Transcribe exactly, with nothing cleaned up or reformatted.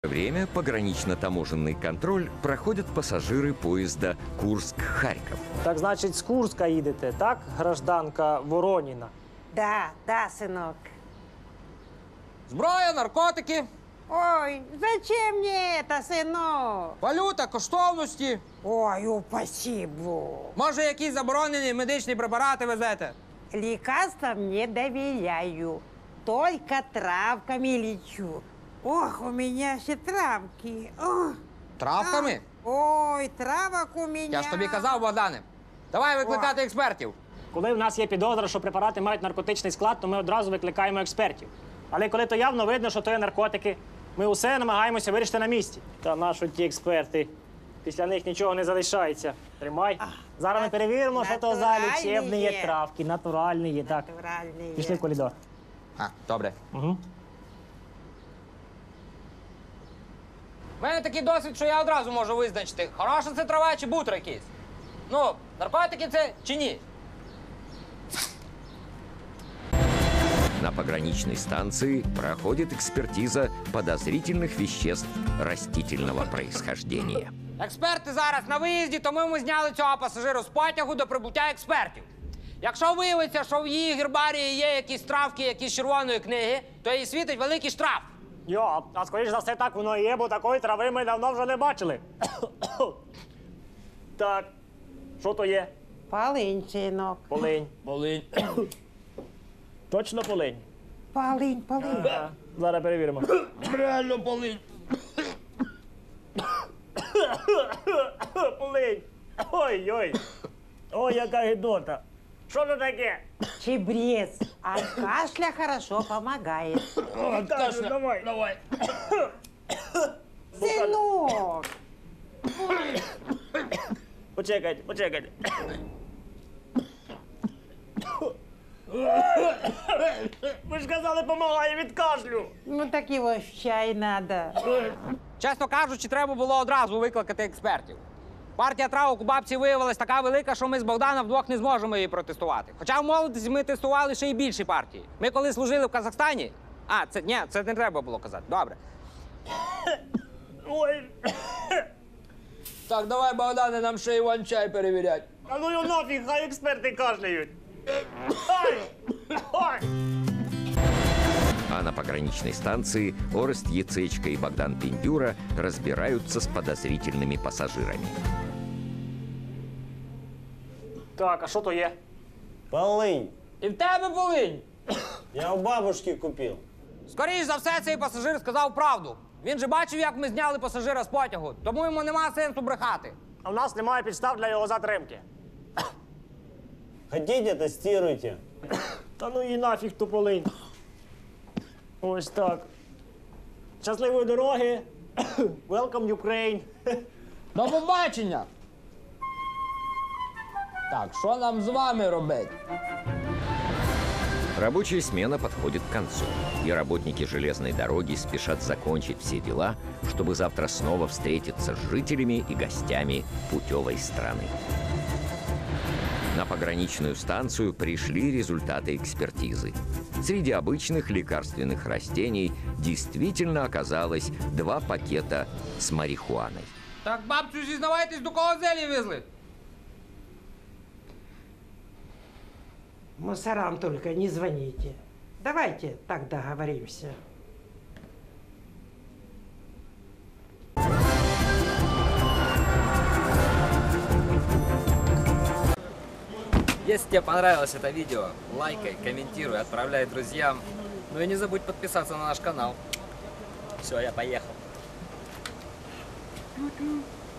Время погранично-таможенный контроль проходят пассажиры поезда Курск-Харьков. Так, значить, з Курська їдете, так, гражданка Вороніна? Да, да, сынок. Зброя, наркотики, Ой, зачем мне это, сынок? валюта, коштовності. Ой, упаси Бог. Може, якісь заборонені медичні препарати везете? Лекарствам не доверяю. Только травками лечу. Ох, у меня все травки. Ох. Травками? Ой, травок у меня. Я ж тобі казав, Богдане. Давай викликати експертів. Коли в нас є підозра, що препарати мають наркотичний склад, то ми одразу викликаємо експертів. Але коли то явно видно, що то є наркотики, ми усе намагаємося вирішити на місці. Та нащо ті експерти? Після них нічого не залишається. Тримай. Зараз ми перевіримо, що то за натуральні лічебні є є. травки, натуральні є, так. Натуральные. Пішли в коридор. А, добре. Угу. У мене такий досвід, що я одразу можу визначити, хороша це трава чи бутер якийсь. Ну, наркотики це чи ні? На пограничной станции проходит экспертиза подозрительных веществ растительного происхождения. Експерти зараз на виїзді, тому ми зняли цього пасажира з потягу до прибуття експертів. Якщо виявиться, що в її гербарії є якісь травки, якісь червоної книги, то їй світить великий штраф. Йо, а скоріш за все так воно і є, бо такої трави ми давно вже не бачили. Так, що то є? Полынь, сынок. Полинь. Болинь. Точно полинь? Полынь, полынь. А, зараз перевіримо. Реально болинь. Полинь. Ой-ой. Ой, яка гидота. Що це таке? Чебрец. От кашля хорошо помогает. Кашу, давай. Давай. Сынок. Почекайте, почекайте. Ви ж казали, помагає від кашлю. Ну так его в чай надо. Чесно кажучи, треба було одразу викликати експертів. Партія травок у бабці виявилась така велика, що ми з Богданом вдвох не зможемо її протестувати. Хоча в молодості ми тестували ще й більші партії. Ми коли служили в Казахстані... А, це, ні, це не треба було казати. Добре. Ой. Так, давай, Богдане, нам ще Іван-чай перевірять. А ну його нафіг, хай експерти кашляють. Ай! Ой! А на пограничной станции Орест Яцечка и Богдан Пиндюра разбираются с подозрительными пассажирами. Так, а що то є? Полынь. І в тебе болинь. Я у бабушки купил. Скоріше за все, цей пасажир сказав правду. Він же бачив, як ми зняли пасажира з потягу, тому йому нема сенсу брехати. А в нас немає підстав для його затримки. Хотите, тестируйте. Та ну і нафіг ту полинь. Ось так. Щасливої дороги. Welcome, Ukraine. До побачення! Так, що нам з вами робити? Рабочая смена подходит к концу, и работники железной дороги спешат закончить все дела, чтобы завтра снова встретиться с жителями и гостями путевой страны. На пограничную станцию пришли результаты экспертизы. Среди обычных лекарственных растений действительно оказалось два пакета с марихуаной. Так, бабцю, зізнавайтесь, до кого зелі везли? Мусорам только не звоните. Давайте так договоримся. Если тебе понравилось это видео, лайкай, комментируй, отправляй друзьям. Ну и не забудь подписаться на наш канал. Все, я поехал. Тю-тю.